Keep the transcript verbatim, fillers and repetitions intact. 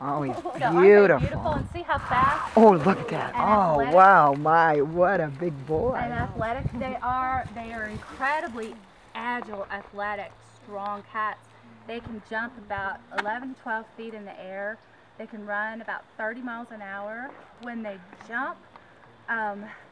Oh, he's So beautiful. aren't they beautiful? And see how fast. Oh, look at that. And Oh, athletic. wow, my, what a big boy. And athletic they are. They are incredibly agile, athletic, strong cats. They can jump about eleven to twelve feet in the air. They can run about thirty miles an hour. When they jump, um,